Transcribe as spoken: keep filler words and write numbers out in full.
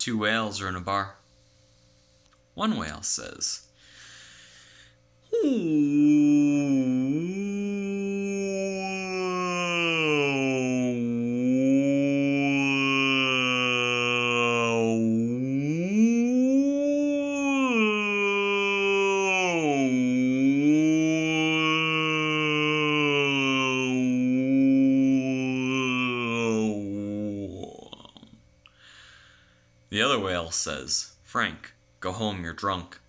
Two whales are in a bar. One whale says, the other whale says, Frank, go home, you're drunk.